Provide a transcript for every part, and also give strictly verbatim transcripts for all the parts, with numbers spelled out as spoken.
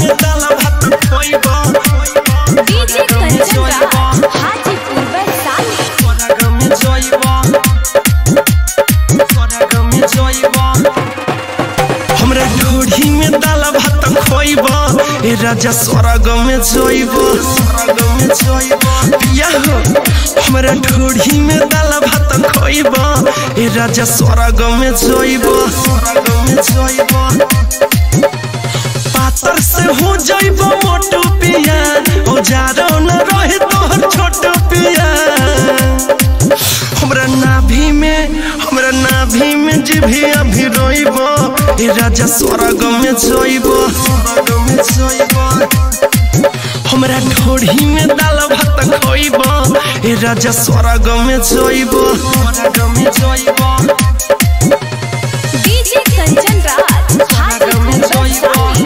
में दाल भात खोइबो डीजे कंचन हाजीपुर वैशाली स्वर्ग में जइबो स्वर्ग में जइबो हमरा ढोढ़ी में दाल भात खोइबो ए राजा स्वर्ग में जइबो स्वर्ग में जइबो पिया हो हमरा ढोढ़ी में दाल भात खोइबो ए राजा स्वर्ग में जइबो स्वर्ग में जइबो पातर से हो जइबो मोटू पिया ओ जारो न रहे तोहर छोटू पिया हमरा नाभि में हमरा नाभि में जिभी अभी रोइबो ए राजा स्वर्ग में जइबो स्वर्ग में जइबो हमरा ढोढ़ी में दाल भात खोइबो ए राजा स्वर्ग में जइबो स्वर्ग में जइबो डीजे कंचन हाजीपुर वैशाली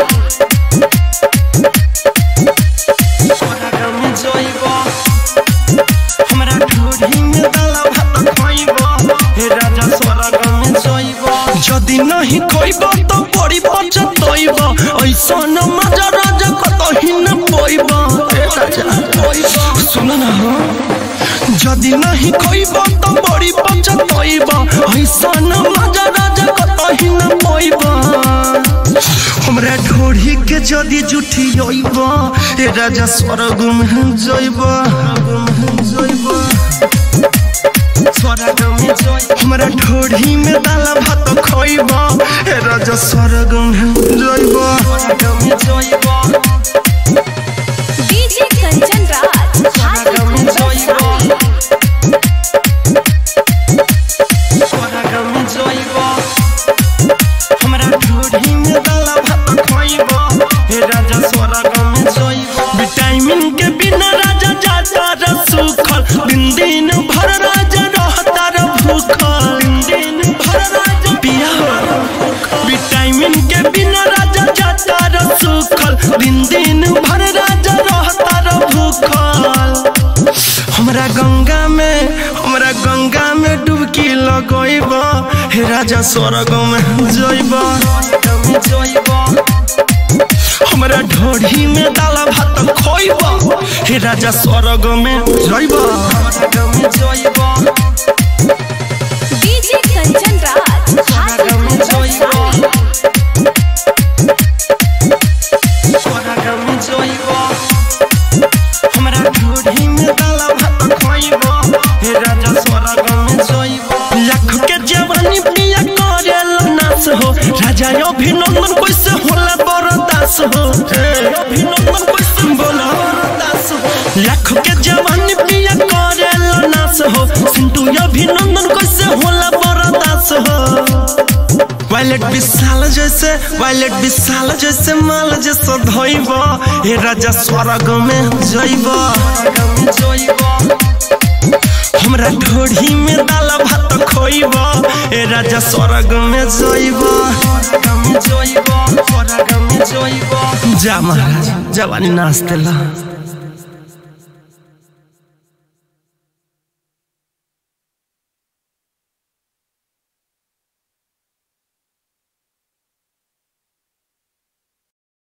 स्वर्ग में जइबो हमरा ढोढ़ी में दाल भात खोइबो ए राजा स्वर्ग में जइबो जदि नहीं खोइबो तो बड़ी पछतइबो ऐसन मजा राजा कतही न पोइबो ए राजा पोइबो सुन ना हो जदि नहीं खोइबो तो बड़ी पछतइबो ऐसन मजा राजा कतही न पोइबो हमरा ढोढ़ी के जदि जुठी होइबो ए राजा स्वर्ग में जइबो जइबो स्वर्ग में जइबो हमरा ढोढ़ी में दाल भात खोइबो ए राजा स्वर्ग में जइबो स्वर्ग में जइबो डीजे कंचन हाजीपुर वैशाली स्वर्ग में जइबो हमरा ढोढ़ी में दाल भात खोइबो ए राजा स्वर्ग में जइबो विटामिन के बिना राजा जाता र सुखल दिन दिन भर राजा रहता र भूखल दिन दिन भर राजा पिया विटामिन के बिना राजा जाता र सुखल दिन दिन भर राजा रहता र भूखल हमरा गंगा में हमरा गंगा में डुबकी लगइबो हे राजा स्वर्ग में जइबो हमरा ढोढ़ी में दाल भात खोइबो हे राजा स्वर्ग में जइबो डीजे कंचन हाजीपुर वैशाली स्वर्ग में जइबो हमरा ढोढ़ी में दाल भात खोइबो हे राजा स्वर्ग में जइबो लाख के जवानी पिया करेल नास हो राजा अभिनंदन कैसे होला बरदास हो अभिनंदन कैसे बोला बरदास हो लाख के जवानी पिया करेल नास हो सिंटू अभिनंदन कैसे होला बरदास हो वायलेट विशाल जैसे वायलेट विशाल जैसे माल जैसे धोइबो हे राजा स्वर्ग में जइबो हमरा ढोढ़ी में दाल भात खोइबो ए राजा स्वर्ग में जइबो जा महाराज जवानी नाच देला।